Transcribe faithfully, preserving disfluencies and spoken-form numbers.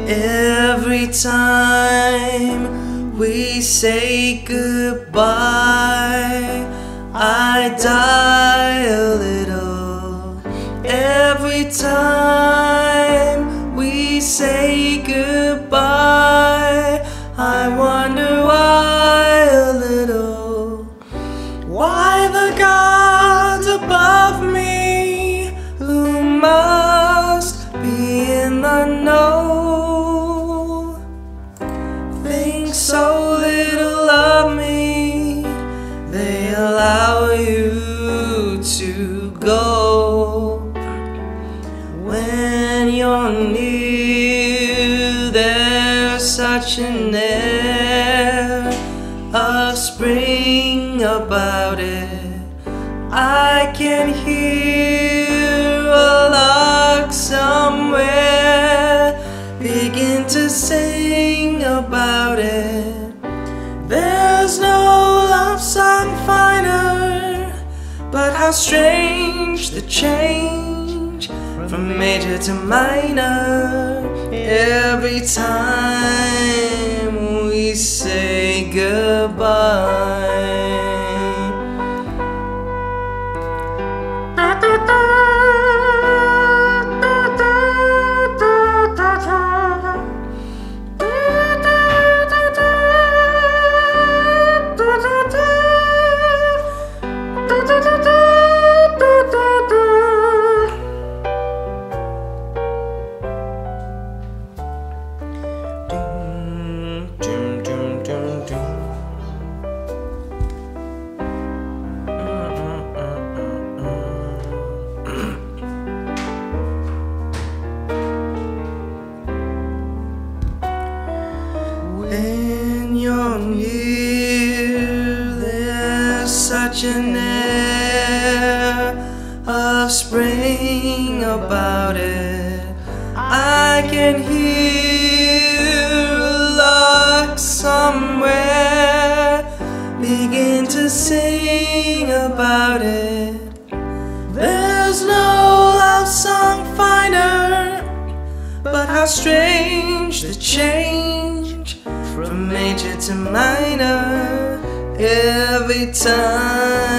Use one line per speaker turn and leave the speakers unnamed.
Every time we say goodbye, I die a little. Every time we say goodbye, I wonder why a little. Why the gods above me, who must be in the know, think so little of me, they allow you to go. When you're near, there's such an air of spring about it. I can hear a lark somewhere begin to sing about it. There's no love song finer, but how strange the change from major to minor every time we say goodbye. When you're near, there's such an air of spring about it. I can hear a lark somewhere begin to sing about it. There's no love song finer, but how strange the change from major to minor every time